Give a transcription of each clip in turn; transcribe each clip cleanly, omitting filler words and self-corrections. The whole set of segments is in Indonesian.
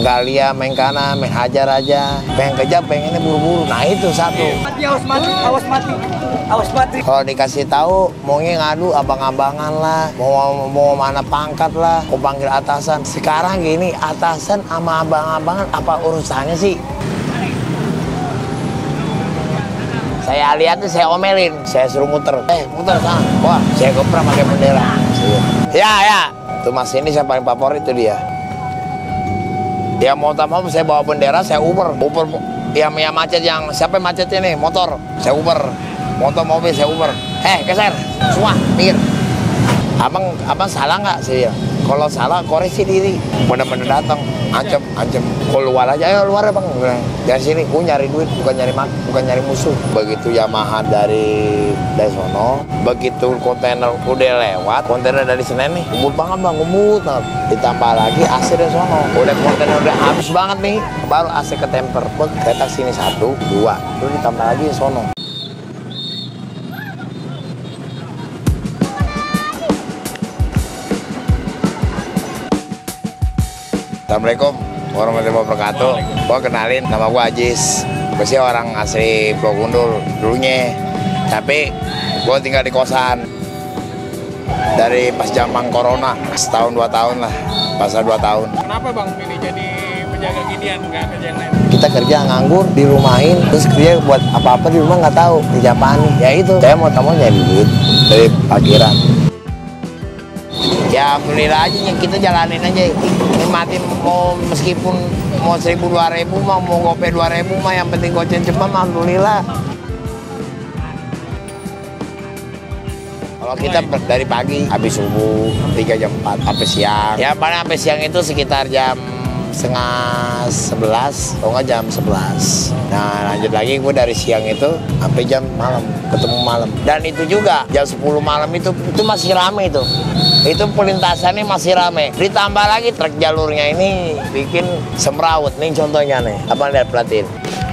Nggak lihat, main kanan, main hajar aja. Pengen kejar, pengennya buru-buru. Nah itu satu. Mati, awas mati, awas mati, awas mati. Kalau dikasih tahu, maunya ngadu abang-abangan lah, mau mana pangkat lah, mau panggil atasan. Sekarang gini, atasan sama abang-abangan apa urusannya sih? Saya lihat tuh, saya omelin, saya suruh muter. Muter sana. Wah, saya goprak pakai bendera. Ya. Tuh mas ini saya paling favorit tuh dia. Ya mau tak mau saya bawa bendera, saya uber. Yang macet yang siapa yang macetnya nih? Motor, saya uber. Motor mobil saya uber. Geser, semua minggir. Abang salah nggak sih ya? Kalau salah koreksi diri. Bener-bener datang, ancam. Keluar aja, ayo luar ya bang. Dari sini, nyari duit, bukan nyari musuh. Begitu Yamaha dari sono, begitu kontainer udah lewat, kontainer dari Senen nih, ngebut banget bang, ngebut banget. Ditambah lagi AC dari sono, udah kontainer udah habis banget nih, baru AC ke temper, ketak sini 1, 2, terus ditambah lagi sono. Assalamualaikum warahmatullahi wabarakatuh. Gua kenalin, nama gua Ajis. Gua sih orang asli Pulau Gundul dulunya, tapi gua tinggal di kosan dari pas zaman corona, setahun 2 tahun lah, pasal 2 tahun. Kenapa bang pilih jadi penjaga ginian, nggak kerja yang lain? Kita kerja nganggur, dirumahin, terus kerja buat apa-apa di rumah nggak tahu kerja apaan. Ya itu, saya mau nyari duit dari parkiran. Ya alhamdulillah aja, kita jalanin aja, nikmatin. Mau meskipun mau 1.000 2.000 mau gope 2.000 mah, yang penting goceng cepat mah alhamdulillah. Kalau kita dari pagi habis subuh 3 jam 4 sampai siang. Ya paling sampai siang itu sekitar jam setengah 11, kalau nggak jam 11. Nah lanjut lagi gue dari siang itu sampai jam malam, ketemu malam. Dan itu juga jam 10 malam itu masih rame itu pelintasannya masih rame. Ditambah lagi truk jalurnya ini bikin semrawut. Nih contohnya nih, abang lihat perhatiin.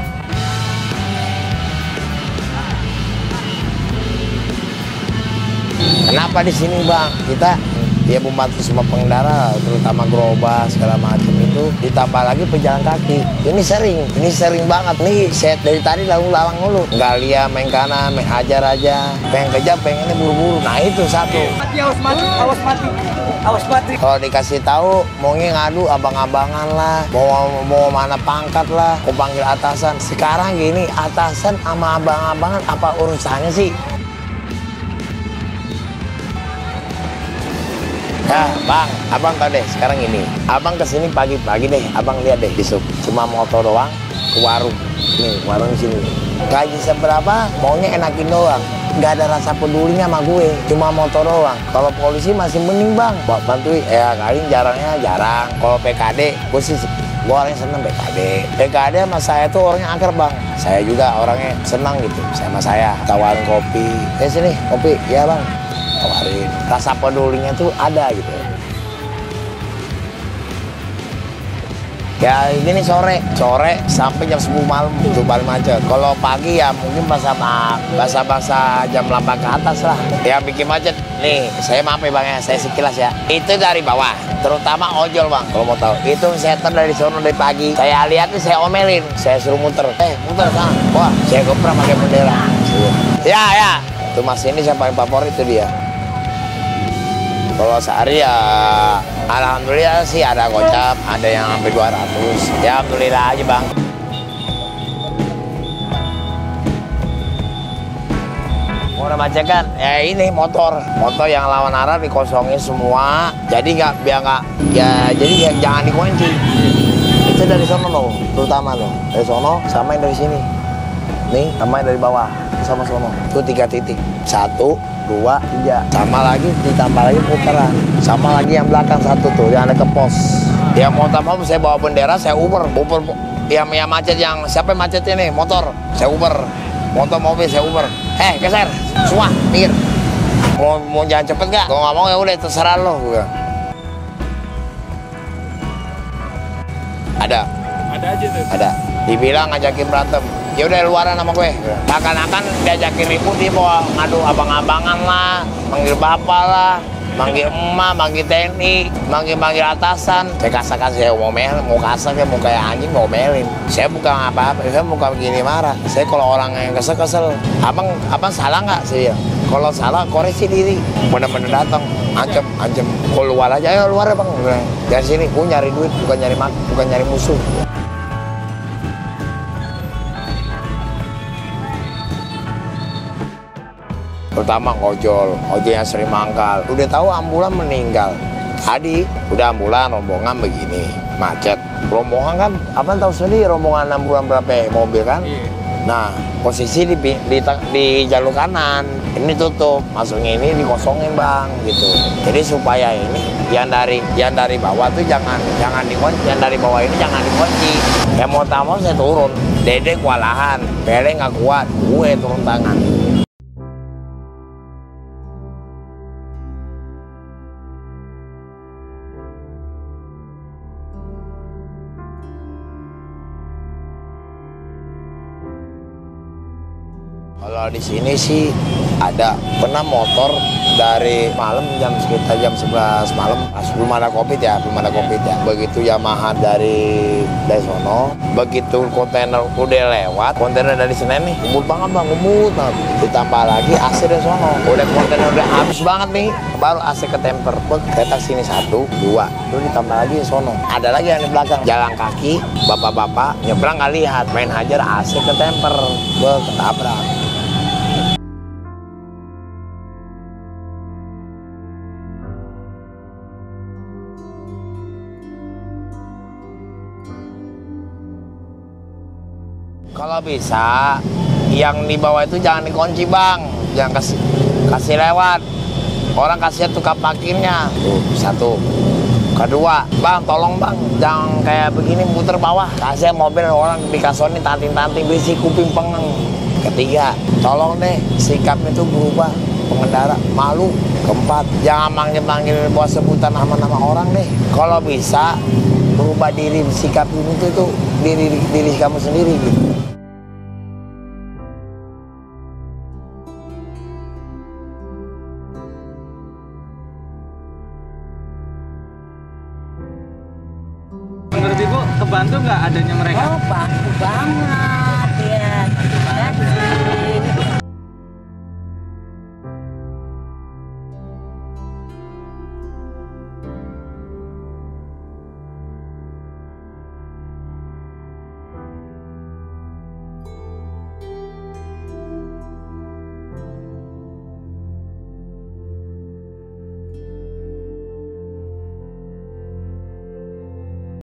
Kenapa di sini bang? Kita ya membantu semua pengendara, terutama gerobak segala macam itu. Ditambah lagi pejalan kaki. Ini sering banget. Nih saya dari tadi lalang mulu. Nggak lihat, main kanan, main hajar aja. Pengen kejar, pengennya buru-buru. Nah itu satu. Mati, awas mati, awas mati, awas mati. Kalau dikasih tahu, maunya ngadu abang-abangan lah, mau mana pangkat lah, mau panggil atasan. Sekarang gini, atasan sama abang-abangan apa urusannya sih? Ya bang, abang tau deh sekarang ini. Abang kesini pagi-pagi deh, abang lihat deh besok. Cuma motor doang ke warung. Nih warung sini. Gaji seberapa, maunya enakin doang. Nggak ada rasa pedulinya sama gue, cuma motor doang. Kalau polisi masih mending bang, buat bantuin. Ya kali jarang. Kalau PKD, gue orangnya seneng PKD. PKD sama saya tuh orangnya akrab bang. Saya juga orangnya senang gitu sama saya. Tawarin kopi, sini kopi, ya bang. Tawarin, rasa pedulinya tuh ada gitu. Ya gini sore sampai jam 10 malam itu paling macet. Kalau pagi ya mungkin bahasa jam 8 ke atas lah. Ya bikin macet. Nih saya maaf ya bang ya, saya sekilas ya. Itu dari bawah, terutama ojol bang. Kalau mau tahu, itu setan dari sono dari pagi. Saya lihat tuh, saya omelin, saya suruh muter. Muter sana. Wah, saya goprak pakai bendera. Ya. Tuh mas ini saya paling favorit tuh dia. Kalau sehari ya alhamdulillah sih ada gocap, ada yang sampai 200. Ya alhamdulillah aja bang. Mau macet kan? Ya ini motor yang lawan arah dikosongin semua. Jadi jadi jangan dikunci. Itu dari sono loh, terutama loh. Dari sono sama yang dari sini. Nih sama yang dari bawah sama sono. Itu 3 titik. 1, 2, 3. Sama lagi, ditambah lagi putaran. Sama lagi yang belakang 1 tuh, yang ada ke pos. Ya mau tak mau saya bawa bendera, saya uber. Yang macet yang siapa yang macetnya nih? Motor, saya uber. Motor mobil saya uber. Geser, semua minggir. Mau jalan cepet nggak? Kalau nggak mau ya udah terserah lo. Ada aja tuh. Ada. Dibilang ngajakin berantem. Ya udah luaran sama gue. Akan diajakin ribut, dia bawa ngadu abang-abangan lah, panggil bapak lah. manggil emak, manggil TNI, manggil atasan. Saya kasar-kasar, saya mau kasar, mau kayak anjing, mau ngomelin. Saya bukan apa-apa, saya bukan begini marah. Saya kalau orang yang kesel, abang salah nggak? Saya bilang, kalau salah koreksi diri. Bener-bener datang, ancam, keluar aja, ayo luar ya bang. Dari sini, nyari duit, bukan nyari musuh. Pertama ojol yang sering mangkal. Udah tahu ambulan meninggal. Tadi udah ambulan rombongan begini, macet. Rombongan kan, abang tahu sendiri rombongan ambulan berapa mobil kan? Nah, posisi di jalur kanan. Ini tutup, masuknya ini dikosongin bang, gitu. Jadi supaya ini yang dari bawah tuh jangan dikunci, yang dari bawah ini jangan dikunci. Yang mau tamu saya turun, Dede kewalahan, Pele nggak kuat, gue turun tangan. Kalau di sini sih pernah motor dari malam sekitar jam 11 malam, belum ada Covid ya. Begitu Yamaha dari sono, begitu kontainer udah lewat, kontainer dari Senen nih, ngebut banget. Ditambah lagi AC dari sono, udah kontainer udah habis banget nih, baru AC ke temper, ketak sini 1, 2, terus ditambah lagi sono. Ada lagi yang di belakang, jalan kaki, bapak-bapak nyebrang nggak lihat, main hajar AC ke temper, ketabrak. Kalau bisa, yang di bawah itu jangan dikunci bang, jangan kasih lewat. Orang kasih tukang parkirnya. Tuh, 1. Kedua, bang tolong bang, jangan kayak begini muter bawah. Kasih mobil orang di kasoni tanting bisi kuping pengeng. Ketiga, tolong deh sikapnya itu berubah, pengendara malu. Keempat, jangan manggil bawa sebutan nama-nama orang deh. Kalau bisa berubah diri, sikap ini tuh diri kamu sendiri gitu. Menurut Ibu, kebantu nggak adanya mereka? Oh, bantu banget.